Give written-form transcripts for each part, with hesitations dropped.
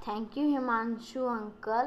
Thank you Himanshu uncle.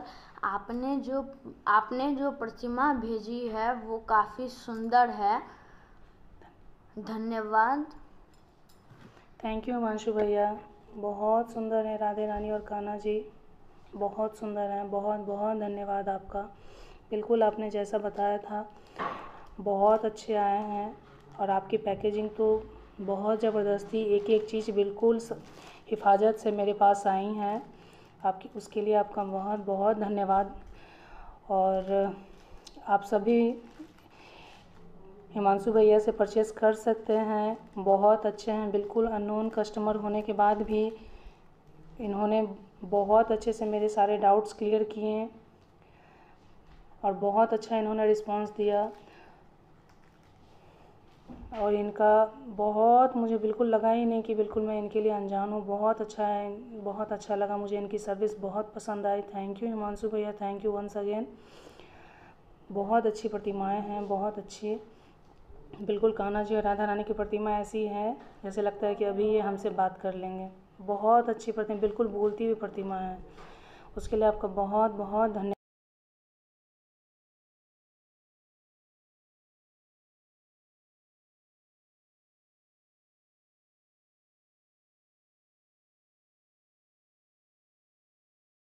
आपने जो प्रतिमा भेजी है वो काफ़ी सुंदर है। धन्यवाद। थैंक यू हिमांशु भैया, बहुत सुंदर है राधे रानी और कान्हा जी, बहुत सुंदर हैं। बहुत बहुत धन्यवाद आपका। बिल्कुल आपने जैसा बताया था बहुत अच्छे आए हैं, और आपकी पैकेजिंग तो बहुत ज़बरदस्त थी। एक एक चीज़ बिल्कुल हिफाजत से मेरे पास आई हैं। आपकी उसके लिए आपका बहुत बहुत धन्यवाद। और आप सभी हिमांशु भैया से परचेज़ कर सकते हैं, बहुत अच्छे हैं। बिल्कुल अननोन कस्टमर होने के बाद भी इन्होंने बहुत अच्छे से मेरे सारे डाउट्स क्लियर किए और बहुत अच्छा इन्होंने रिस्पांस दिया। और इनका बहुत, मुझे बिल्कुल लगा ही नहीं कि बिल्कुल मैं इनके लिए अनजान हूँ। बहुत अच्छा है, बहुत अच्छा लगा मुझे, इनकी सर्विस बहुत पसंद आई। थैंक यू हिमांशु भैया, थैंक यू वंस अगेन। बहुत अच्छी प्रतिमाएं हैं, बहुत अच्छी। बिल्कुल कान्हा जी और राधा रानी की प्रतिमा ऐसी है जैसे लगता है कि अभी ये हमसे बात कर लेंगे। बहुत अच्छी प्रतिमा, बिल्कुल बोलती हुई प्रतिमा है। उसके लिए आपका बहुत बहुत धन्यवाद।